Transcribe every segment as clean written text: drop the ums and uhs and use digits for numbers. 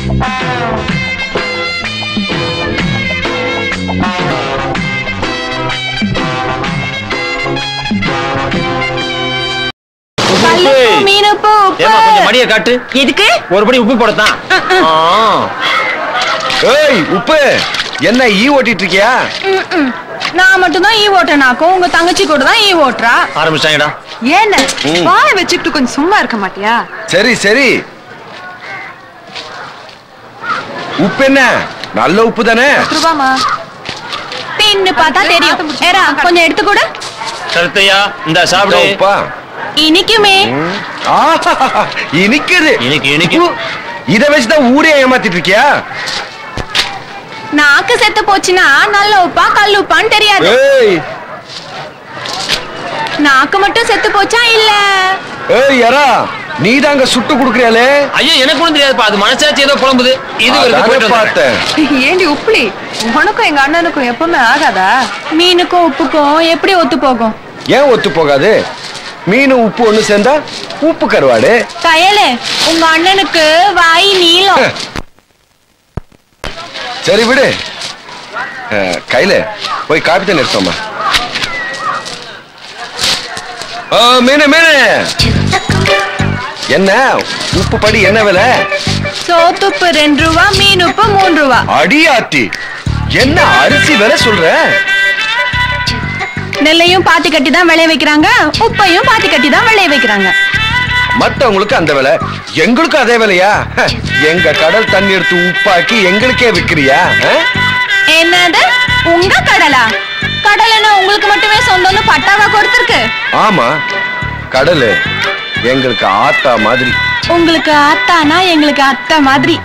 மடியை காட்டு. எதுக்கு? ஒரு படி உப்பு போடத்தான். உப்பு என்ன ஈ ஓட்டிட்டு இருக்கியா? நான் மட்டும் தான் ஈ ஓட்டனாக்கும், உங்க தங்கச்சி கூட தான் ஈ ஓட்டுறா. ஆரம்பிச்சாங்கடா. ஏன்னு வாய் வச்சுக்கிட்டு கொஞ்சம் சும்மா இருக்க மாட்டியா? சரி சரி. உப்பு என்ன நல்ல உப்பு தானே? ரூபாமா தின்னு பார்த்தா தெரியும். ஏரா கொஞ்சம் எடுத்து கொடு. கருத்தையா இந்த சாப்பிடு. உப்பா இனிக்குமே. இனிக்குது. இனிக்கு இத வச்சுதான் ஊரே ஏமாத்திட்டு இருக்கியா? நாக்கு செத்து போச்சுன்னா நல்ல உப்பா கல் உப்பான்னு தெரியாது. நாக்கு மட்டும் செத்து போச்சா இல்ல? ஏய் யாரா நீ தாங்க சுட்டு குடுக்கறியாலே? ஐயா எனக்கு ஒண்ணும் தெரியாதுப்பா, அது மனசாட்சி ஏதோ புலம்புது. இது வரைக்கும் பார்த்தேன். ஏண்டி உப்புலி உனக்கும் எங்க அண்ணனுக்கும் எப்பவுமே ஆகாதா? மீனுக்கும் உப்புக்கும் எப்படி ஒத்து போகும்? ஏன் ஒத்து போகாது? மீன் உப்பு ஒண்ணு சேர்ந்தா உப்பு கருவாடு. கயலே உங்க அண்ணனுக்கு வாய் நீளம். சரி விடு. கையில போய் காப்பி தண்ணி எடுத்தோமா. மீனு மீனு என்ன உப்பு படி என்ன விலை? சோத்துப்பு 2 ரூபா, மீன் உப்பு 3 ரூபா. அடியாத்தி என்ன அரிசி விலை சொல்ற? நெல்லையும் பாத்தி கட்டி தான் விளைய வைக்கிறாங்க, உப்பையும் பாத்தி கட்டி தான் விளைய வைக்கிறாங்க. மத்தவங்களுக்கு அந்த விலை, எங்களுக்கு அதே விலையா? எங்க கடல் தண்ணி எடுத்து உப்பாக்கி எங்களுக்கே விக்கிறியா? என்னது உங்க கடலா? கடலைன்னா உங்களுக்கு மட்டுமே சொந்தம்னு பட்டாவா கொடுத்திருக்கு? ஆமா, கடல் எங்களுக்கு ஆத்தா மாதிரி. உங்களுக்கு ஆத்தானா எங்களுக்கு அத்தை மாதிரி.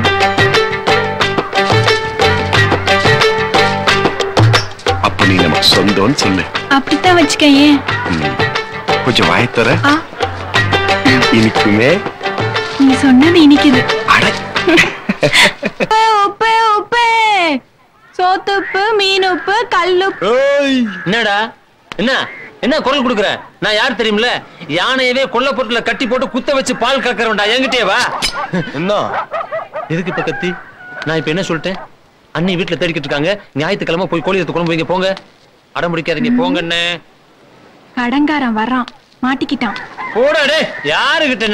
அப்ப நீ நமக்கு சொந்தம்னு சொல்லு. அப்படித்தான் வச்சுக்கயே. கொஞ்சம் வாய் தர. இனிக்குமே. நீ சொன்னது இனிக்குது. உப்பு உப்பு சோத்துப்பு, மீன் உப்பு, கல்லுப்பு. என்னடா என்ன என்ன குரல் கொடுக்குற? நான் யார் தெரியுமில்ல? யானையவே கொல்ல பொருட்களை கட்டி போட்டு குத்த வச்சு பால் கறக்கிறவன்டா. என்கிட்டே வா. என்ன எதுக்கு இப்ப கத்தி? நான் இப்ப என்ன சொல்லிட்டேன்? அண்ணி வீட்டுல தேடிக்கிட்டு இருக்காங்க. ஞாயிற்றுக்கிழமை போய் கோழி எடுத்து குழம்பு வைங்க. போங்க, அடம் பிடிக்காதீங்க. போங்க. என்ன கடங்காரன் வர்றான், மாட்டிக்கிட்டான். போடா. யாருகிட்ட?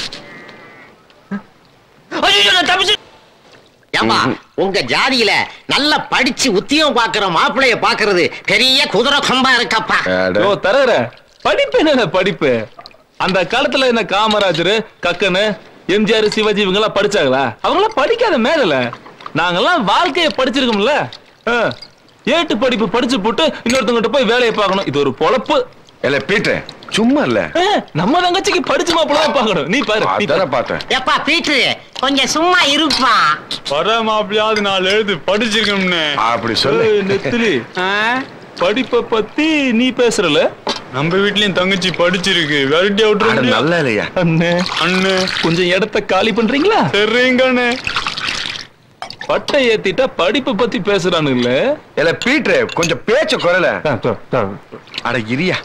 நான் தப்பிச்சு. ஏமா உங்க ஜாதியில நல்ல படிச்சு உத்தியம் பாக்குற மாப்பிளைய பாக்குறது பெரிய குதிரை கம்பா இருக்கப்பா. தர படிப்பு என்ன படிப்பு? அந்த காலத்துல என்ன காமராஜர், கக்கனு, எம்ஜிஆர், சிவாஜி இவங்க எல்லாம் படிச்சாங்களா? அவங்க எல்லாம் படிக்காத மேல நாங்கெல்லாம் வாழ்க்கைய படிச்சிருக்கோம்ல. ஏட்டு படிப்பு படிச்சு போட்டு இன்னொருத்தவங்கிட்ட போய் வேலையை பார்க்கணும். இது ஒரு பொழப்பு. இல்ல பீட்டர் சும்மா இல்ல, நம்ம தங்கச்சிக்கு படிச்சு மாப்பிள்ள தான் பார்க்கணும். நீ பாரு. எப்பா பீட்டர் கொஞ்சம் சும்மா இருப்பா. வர மாப்பிள்ளையாவது 4 எழுது படிச்சிருக்கோம்னு அப்படி சொல்லு. நெத்திலி படிப்பை பத்தி நீ பேசுறல? நம்ம வீட்லயும் தங்கச்சி படிச்சிருக்கு. வெரைட்டி அவுட் நல்ல இல்லையா? அண்ணே அண்ணே கொஞ்சம் இடத்த காலி பண்றீங்களா? சரிங்கண்ணே. பட்டை ஏத்திட்டா படிப்பை பத்தி பேசுறானு இல்ல? இல்ல பீட்டர் கொஞ்சம் பேச்ச குரல. அட இரியா.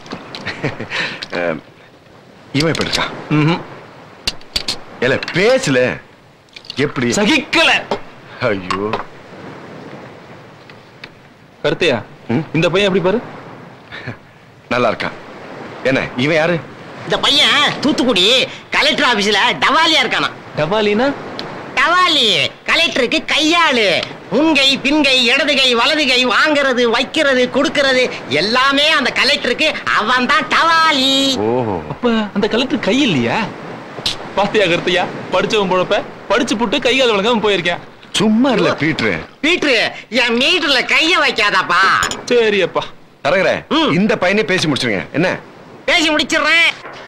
இவன் எப்படி இருக்கான்? இல்ல பேசல. எப்படி சகிக்கல? ஐயோ கருத்தையா, இந்த பையன் எப்படி பாரு? நல்லா இருக்கான். என்ன இவன் யாரு? இந்த பையன் தூத்துக்குடி கலெக்டர் ஆபீஸ்ல டவாலியா இருக்கானா. டவாலினா? டவாலி கலெக்டருக்கு கையாளு. முன்கை, பின்கை, இடதுகை, வலதுகை, வாங்குறது, வைக்கிறது, கொடுக்கிறது எல்லாமே அந்த கலெக்டருக்கு அவன் தான் டவாலி. அப்ப அந்த கலெக்டர் கை இல்லையா? பாத்தியா கருத்தையா, படிச்சவன் பொழப்ப படிச்சு புட்டு கை கால் வழங்காம போயிருக்கேன். சும்மா இல்ல பீட்டர். பீட்டர் என் மீட்டர்ல கைய வைக்காதாப்பா. சரி அப்பா தரகரே, இந்த பையனே பேசி முடிச்சிருங்க. என்ன பேசி முடிச்சிடுறேன்.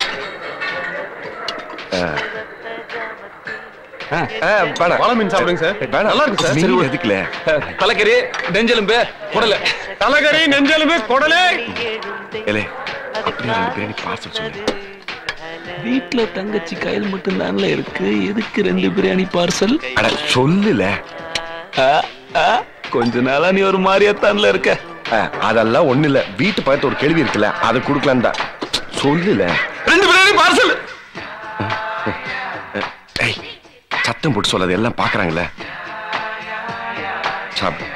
தலைக்கறி நெஞ்செலும்பு குடலை. தலைக்கறி நெஞ்செலும்பு குடலை. வீட்டுல தங்கச்சி கையில் மட்டும் தான்ல இருக்கு. எதுக்கு 2 பிரியாணி பார்சல்? சொல்லுல. கொஞ்ச நாளா நீ ஒரு மாதிரியாத்தான்ல இருக்க. அதெல்லாம் ஒண்ணு இல்ல. வீட்டு பக்கத்துல ஒரு கேள்வி இருக்குல்ல, அதை குடுக்கலாம் தான். சொல்லுல. 2 பிரியாணி பார்சல். சத்தம் போட்டு சொல்லாது, எல்லாம் பாக்குறாங்கல்ல. சாப்பிடு.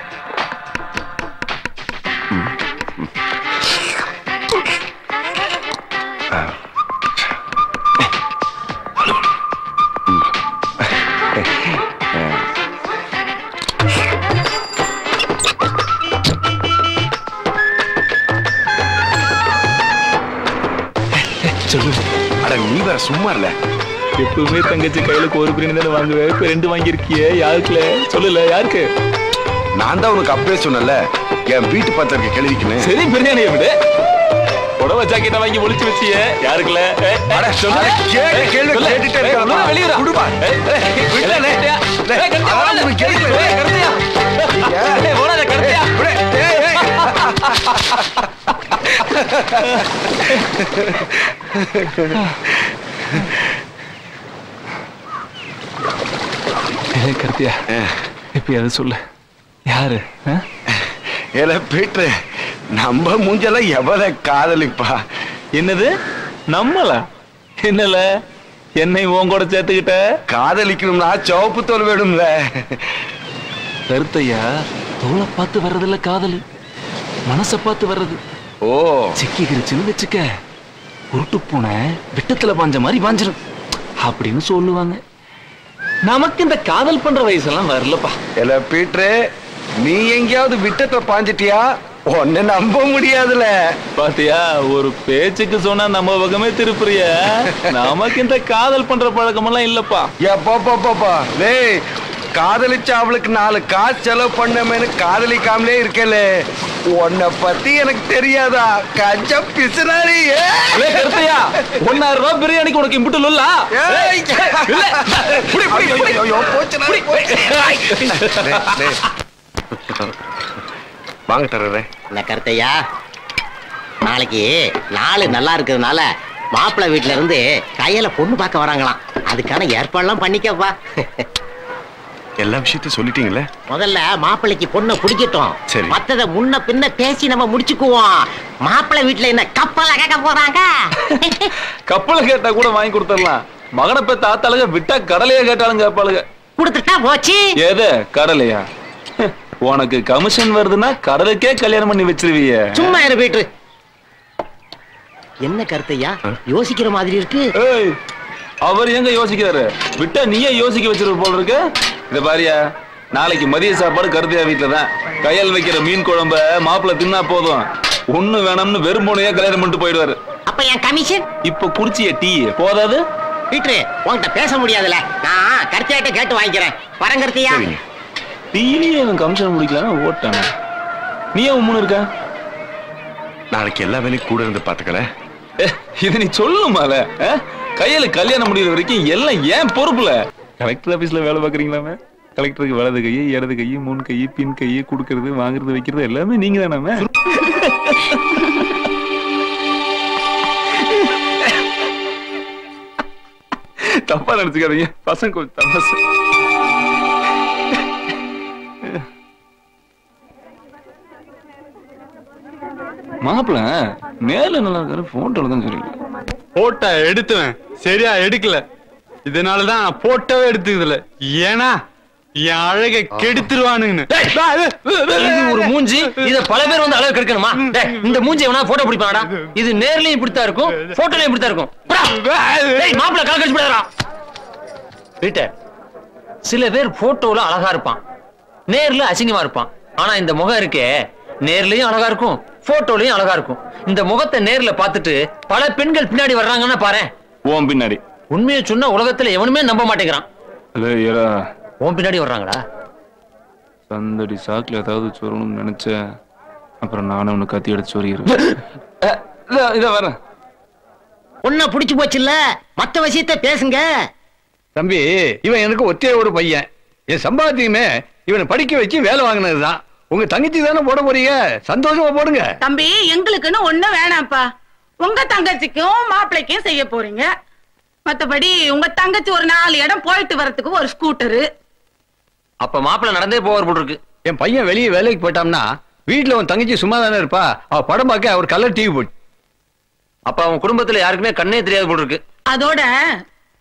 அட நீ வேற சும்மா இல்ல. எப்பவுமே தங்கச்சி கையில ஒரு பிரியாணி தானே வாங்குவேன். இப்ப 2 வாங்கியிருக்கிய. யாருக்குல சொல்லல? யாருக்கு? நான் தான் உனக்கு அப்பவே சொன்னல, என் வீட்டு பத்திரிக்கை கிளவிக்கணும். சரி பிரியாணி எப்படி புடவை ஜாக்கெட்டை வாங்கி ஒளிச்சு வச்சிய? யாருக்குல? கருத்தியா, இப்ப அதை சொல்லு. யாரு? பீட்டு நம்ம மூஞ்சல எவ்வளவு காதலிப்பா. என்னது நம்மள? என்னல என்னை உன் கூட சேர்த்துக்கிட்ட? காதலிக்கணும்னா சிவப்பு தோல் வேணும்ல. கருத்தையா, தோலை பார்த்து வர்றதில்ல காதல், மனசை பார்த்து வர்றது. ஓ, சிக்கிக்கிருச்சுன்னு வச்சுக்க, உருட்டு பூனை விட்டத்துல பாஞ்ச மாதிரி பாஞ்சிரும் அப்படின்னு சொல்லுவாங்க. நமக்கு இந்த காதல் பண்ற வயசெல்லாம் வரலப்பா. பீட்ரு, நீ எங்கேயாவது விட்டத்தை பாஞ்சிட்டியா? ஒன்னு நம்ப முடியாதுல. பாத்தியா, ஒரு பேச்சுக்கு சொன்னா நம்ம பக்கமே திருப்புறிய. நமக்கு இந்த காதல் பண்ற பழக்கமெல்லாம் இல்லப்பா. பாப்பா, டேய், காதலிச்ச அவளுக்கு 4 காசு செலவு பண்ணமேனு காதலிக்காமலே இருக்கல. உன்னை பத்தி எனக்கு தெரியாதா? கஞ்ச பிசுனாரி. கருத்தையா, 1000 ரூபாய் பிரியாணிக்கு உனக்கு இம்புட்டு இல்ல. வாங்க தர்றேன். என்ன கருத்தையா, நாளைக்கு நாள் நல்லா இருக்கிறதுனால மாப்பிள்ளை வீட்டுல இருந்து கையில பொண்ணு பார்க்க வராங்களாம். அதுக்கான ஏற்பாடுலாம் பண்ணிக்கப்பா. எல்லா விஷயத்தையும் சொல்லிட்டீங்களே. முதல்ல மாப்பிள்ளைக்கு பொண்ணை பிடிக்கட்டும். சரி. மத்தத முன்ன பின்ன பேசி நம்ம முடிச்சுக்குவோம். மாப்பிள்ளை வீட்டுல என்ன கப்பல கேட்க போறாங்க? கப்பல கேட்டா கூட வாங்கி கொடுத்துடலாம். மகனை பெத்த ஆத்தாளுங்க விட்டா கடலையா கேட்டாலும் கேட்பாளுங்க. கொடுத்துட்டா போச்சு. எது கடலையா? உனக்கு கமிஷன் வருதுன்னா கடலுக்கே கல்யாணம் பண்ணி வச்சிருவீங்க. சும்மா இரு பீட்ரு. என்ன கருத்தையா, யோசிக்கிற மாதிரி இருக்கு. அவர் எங்க யோசிக்கிறாரு? விட்டா நீயே யோசிக்க வச்சிருக்க போல இருக்கு. இத பாரியா, நாளைக்கு மதிய சாப்பாடு கருத்தையா வீட்டுலதான். கையால் வைக்கிற மீன் குழம்ப மாப்பிள்ள தின்னா போதும், ஒண்ணு வேணும்னு வெறும் போனையா கல்யாணம் பண்ணிட்டு போயிடுவாரு. அப்ப என் கமிஷன்? இப்ப குடிச்சிய டீ போதாது? பீட்ரு, உன்கிட்ட பேச முடியாதுல, நான் கருத்தையாட்ட கேட்டு வாங்கிக்கிறேன். வரங்கருத்தையா. டீலியே கமிஷன் முடிக்கலாம் ஓட்டான. நீ ஏன் உம்முன்னு இருக்க? நாளைக்கு எல்லா வேலையும் கூட இருந்து பாத்துக்கல. இது நீ சொல்லுமால, கையில கல்யாணம் முடிகிற வரைக்கும் எல்லாம் ஏன் பொறுப்புல. கலெக்டர் ஆபீஸ்ல வேலை பாக்குறீங்களாமே. கலெக்டருக்கு வலது கை, இடது கை, முன் கை, பின் கை, குடுக்கறது, வாங்குறது, வைக்கிறது எல்லாமே நீங்க தானே. தப்பா நினைச்சுக்காதீங்க, பசங்க கொஞ்சம் தமாசு. மாப்பிள்ள மேல நல்லா இருக்காரு, போட்டோல தான் சரியில்லை. போட்டோ எடுத்துவேன், சரியா எடுக்கல. இதனாலதான் போட்டோவே எடுத்துக்கல. ஏன்னா என் அழகை கெடுத்துருவானுங்க. ஒரு மூஞ்சி, இத பல பேர் வந்து அழகு கெடுக்கணுமா? இந்த மூஞ்சி எவனா போட்டோ பிடிப்பானடா? இது நேர்லயும் இப்படித்தான் இருக்கும், போட்டோலயும் இப்படித்தான் இருக்கும். மாப்பிள்ள கலக்கடிச்சு போயிடறா. பீட்டர், சில பேர் போட்டோல அழகா இருப்பான், நேர்ல அசிங்கமா இருப்பான். ஆனா இந்த முகம் இருக்கே, நேர்லயும் அழகா இருக்கும், போட்டோலயும் அழகா இருக்கும். இந்த முகத்தை நேர்ல பார்த்துட்டு பல பெண்கள் பின்னாடி வர்றாங்கன்னா பாரு. ஓம் பின்னாடி உண்மையை சொன்னா உலகத்துல எவனுமே நம்ப மாட்டேங்கிறான். ஓம் பின்னாடி வர்றாங்களா? சந்தடி சாக்குல ஏதாவது சொல்லணும்னு நினைச்ச, அப்புறம் நானும் உனக்கு கத்தி எடுத்து சொல்லிடுறேன். இத வரேன். உன்னை புடிச்சு போச்சுல்ல, மத்த விஷயத்த பேசுங்க. தம்பி, இவன் எனக்கு ஒத்தே ஒரு பையன். என் சம்பாத்தியமே இவனை படிக்க வச்சு வேலை வாங்கினதுதான். உங்க தங்கச்சி தானே போட போறீங்க, சந்தோஷமா போடுங்க. தம்பி, எங்களுக்குன்னு ஒண்ணு வேணாம்ப்பா. உங்க தங்கச்சிக்கும் மாப்பிள்ளைக்கும் செய்ய போறீங்க. மத்தபடி உங்க தங்கச்சி ஒரு 4 இடம் போயிட்டு வரதுக்கு ஒரு ஸ்கூட்டரு. அப்ப மாப்பிள்ள நடந்தே போவார் போல் இருக்கு. என் பையன் வெளியே வேலைக்கு போயிட்டான்னா வீட்டுல உன் தங்கச்சி சும்மா தானே இருப்பா. அவ படம் பார்க்க அவர் கலர் டிவி போட்டு. அப்ப அவன் குடும்பத்துல யாருக்குமே கண்ணே தெரியாது போல் இருக்கு. அதோட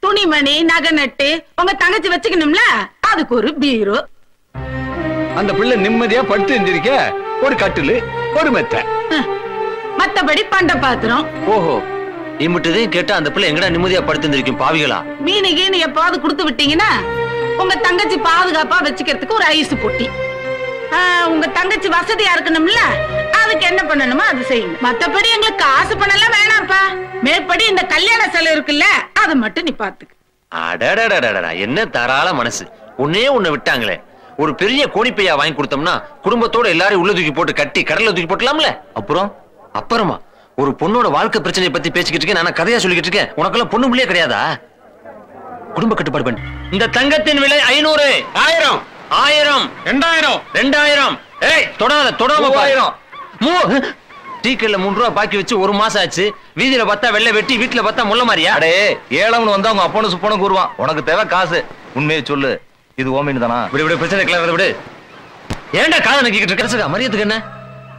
துணிமணி நகை நட்டு உங்க தங்கச்சி வச்சுக்கணும்ல, அதுக்கு ஒரு பீரோ. அந்த பிள்ளை நிம்மதியா படுத்து எந்திரிக்க ஒரு கட்டிலு ஒரு மெத்தை. மத்தபடி பண்ட பாத்திரம். ஓஹோ, இம்முட்டதையும் கேட்டா அந்த பிள்ளை எங்கடா நிம்மதியா படுத்திருக்கும் பாவிகளா? மீனு கீனு எப்பாவது கொடுத்து விட்டீங்கன்னா உங்க தங்கச்சி பாதுகாப்பா வச்சுக்கிறதுக்கு ஒரு ஐஸ் பொட்டி. உங்க தங்கச்சி வசதியா இருக்கணும்ல, அதுக்கு என்ன பண்ணணுமோ அது செய்யுங்க. மத்தபடி எங்களுக்கு காசு பணம் வேணாம்ப்பா. மேற்படி இந்த கல்யாண செலவு இருக்குல்ல, அது மட்டும் நீ பாத்துக்க. அடடடடடா, என்ன தாராள மனசு. ஒன்னே ஒண்ணு விட்டாங்களே, ஒரு பெரிய கோணிப்பையா வாங்கி கொடுத்தோம்னா குடும்பத்தோட எல்லாரும் உள்ள தூக்கி போட்டு கட்டி கடல்ல தூக்கி போட்டலாம்ல. அப்புறமா ஒரு பொண்ணோட வாழ்க்கை பிரச்சனையை பத்தி பேசிக்கிட்டு இருக்கேன், நான் கதையா சொல்லிக்கிட்டு இருக்கேன். உனக்கெல்லாம் பொண்ணு பிள்ளையே கிடையாதா? குடும்ப கட்டுப்பாடு பண்ணு. இந்த தங்கத்தின் விலை 500, 1000, 1000, 2000, 2000. ஏய் தொடாத, தொடாம 3000. டீக்கல்ல 3 ரூபா பாக்கி வச்சு 1 மாசம் ஆச்சு. வீதியில பார்த்தா வெள்ளை வெட்டி, வீட்டுல பார்த்தா முள்ள மாதிரியா? அடே ஏழவன் வந்தா உங்க அப்பனு சுப்பனு கூறுவான். உனக்கு தேவை காசு. உண்மையை சொல்லு, இது ஓமின்னு தானா? விடு விடு, பிரச்சனை கிளறத விடு. ஏன்டா காதை நக்கிக்கிட்டு இருக்க? மரியத்துக்கு என்ன?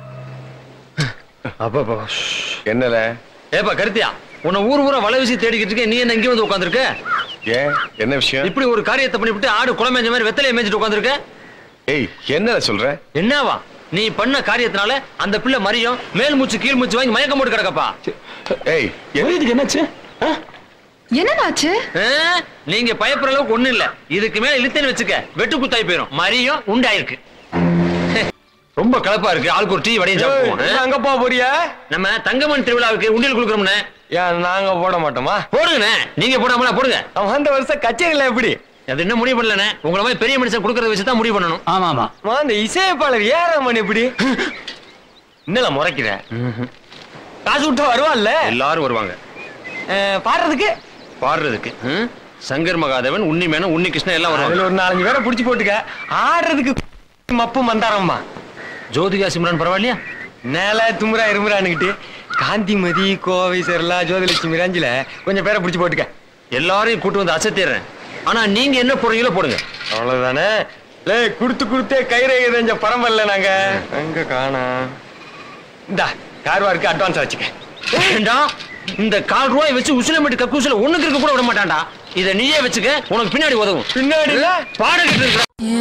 அப்பா என்னல? ஏப்பா கருத்தியா, உன்னை ஊர் ஊரா வலை வீசி தேடிக்கிட்டு இருக்க, நீ என்ன இங்கே வந்து உட்காந்துருக்க? ஏன், என்ன விஷயம்? இப்படி ஒரு காரியத்தை பண்ணிவிட்டு ஆடு குளமேஞ்ச மாதிரி வெத்தலையை மேய்ச்சிட்டு உட்காந்துருக்க. ஏய், என்ன சொல்ற? என்னவா நீ பண்ண காரியத்தினால அந்த பிள்ளை மரியம் மேல் மூச்சு கீழ் மூச்சு வாங்கி மயக்கம் போட்டு கிடக்கப்பா. ஏய், இதுக்கு என்னாச்சு? என்னடாச்சு? நீங்க பயப்படுற அளவுக்கு ஒண்ணு இல்ல. இதுக்கு மேல இழுத்தேன்னு வச்சுக்க, வெட்டு குத்தாய் போயிடும். மரியம் உண்டாயிருக்கு. ரொம்ப கலப்பா இருக்கு. ஆளுக்கு ஒரு டீ வடையும் சாப்பிடுவோம். அங்க போறியா? நம்ம தங்கமன் திருவிழாவுக்கு உண்டியல் கொடுக்குறோம்னே. ஏன் நாங்க போட மாட்டோமா? போடுங்கண்ணே. நீங்க போடாமலா போடுங்க. அவன் அந்த வருஷம் கச்சேரியில எப்படி? அது என்ன முடிவு பண்ணலண்ணே. உங்களை மாதிரி பெரிய மனுஷன் கொடுக்கறத வச்சு தான் முடிவு பண்ணணும். ஆமா ஆமா. அந்த இசையப்பாளர் ஏறாமன் எப்படி? என்னல முறைக்கிற? காசு விட்டா வருவான்ல? எல்லாரும் வருவாங்க. பாடுறதுக்கு சங்கர் மகாதேவன், உன்னிமேனன், உன்னி கிருஷ்ணன் எல்லாம் வருவாங்க. ஒரு 4-5 பேரை புடிச்சு போட்டுக்க. ஆடுறதுக்கு மப்பு மந்தாரம்மா. ஜோதிகா சிம்ரன் பரவாயில்லையா? நேல துமுரா இருமுறான்னுகிட்டு காந்திமதி, கோவை, சரலா, ஜோதிலட்சுமி ரஞ்சில கொஞ்சம் பேரை புடிச்சு போட்டுக்க. எல்லாரையும் கூட்டு வந்து அசத்திடுறேன். ஆனா நீங்க என்ன போடுறீங்களோ போடுங்க. அவ்வளவுதானே? குடுத்தே கைரேகை தெரிஞ்ச பரம்பல்ல நாங்க. அங்க காணா. இந்த கார்வாருக்கு அட்வான்ஸ் வச்சுக்க. இந்த 4 ரூபாய் வச்சு உசிலமேட்டு கக்கூசில ஒண்ணுக்கு இருக்க கூட விட மாட்டான்டா. இதை நீயே வச்சுக்க, உனக்கு பின்னாடி உதவும். பின்னாடி பாடகிட்டு இருக்க.